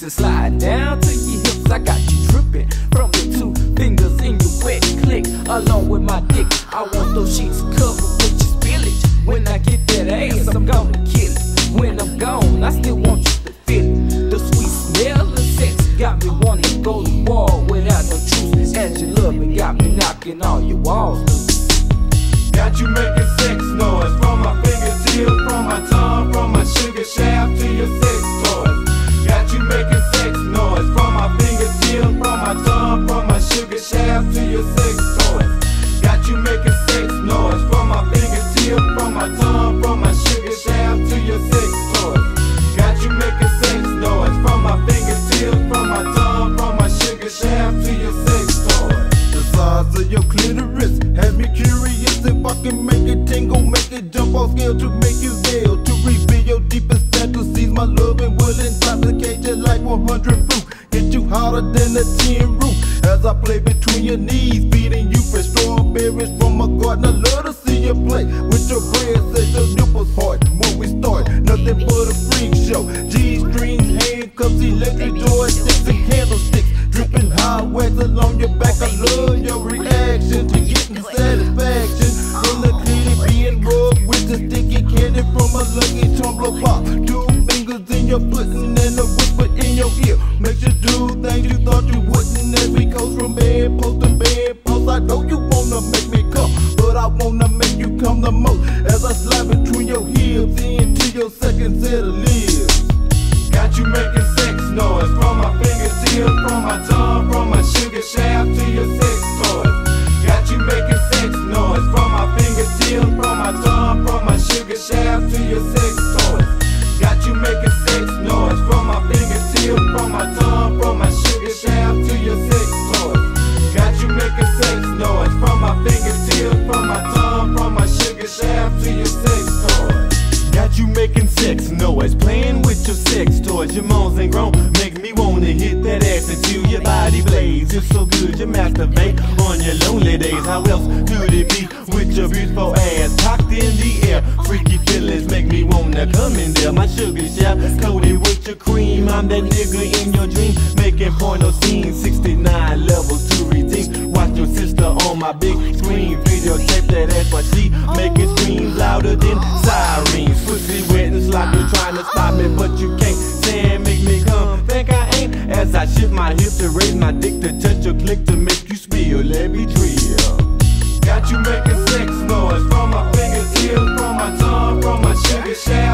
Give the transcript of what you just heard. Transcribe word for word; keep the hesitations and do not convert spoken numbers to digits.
sexy, slide down to your hips. I got you tripping from your two fingers in your wet click, along with my dick. I want those sheets covered with your spillage. When I get that ass, I'm gonna kill it. When I'm gone, I still want you to feel it. The sweet smell of sex got me wanting to go to war without no truce. As you love me, got me knocking all your walls loose. Got you making sex noise from my fingertips, from my tongue, from my sugar shaft to your sex toys. Got you making sex noise from my fingertips, from my tongue, from my sugar shaft to your sex toys. Got you making sex noise from my fingertips, from my tongue, from my sugar shaft to your sex toys. Got you making sex noise from my fingertips, from my tongue, from my sugar shaft to your sex toys. The size of your clitoris has me curious if I can make it tingle, make it jump off scale to make you yell, to reveal your deepest fantasies. My loving will intoxicate you like one hundred proof, get you hotter than a tin roof. As I play between your knees, feeding you fresh strawberries from my garden. I love to see you play with your breasts as your nipples hard. When we start, nothing but a freak show. G-strings, handcuffs, electric joysticks, and candlesticks dripping hot wax along your back. I love your reaction to getting satisfaction from the cleaning being rubbed with the sticky candy from a lucky tumbler pop. Two fingers in your pudding and a whisper in your ear makes you do things you thought you wouldn't. As we coast from bedpost to bedpost, I know you wanna make me come, but I wanna make you come the most. As I slide between your hips into your second set of lips. Got you making sex noise from my fingertips, from my tongue, from my sugar shaft to your sex toys. Got you making sex noise from my fingertips, from my tongue, from my sugar shaft to your sex toys. Got you making sex noise from my fingertips, from my tongue, from my sugar shaft to your sex toys. Got you making sex noise from my fingertips, from my tongue, from my sugar shaft to your sex toys. Got you making sex noise, playing with your sex toys. Your moans and groan make me wanna hit that ass until your body blaze. It's so good you masturbate on your lonely days. How else could it be with your beautiful ass cocked in the air? Freaky feelings make me wanna come in there. My sugar shaft coated with your cream. I'm that nigga in your dream, making porno scenes, sixty-nine levels to redeem. Watch your sister on my big screen, videotape that ass while she making screams louder than sirens. Pussy wet and sloppy, trying to stop me, but you can't. Saying make me come, think I ain't. As I shift my hips to raise my dick to touch your click to make you spill. Let me drill. Got you making sex noise from my fingertips, from my tongue, from my sugar shaft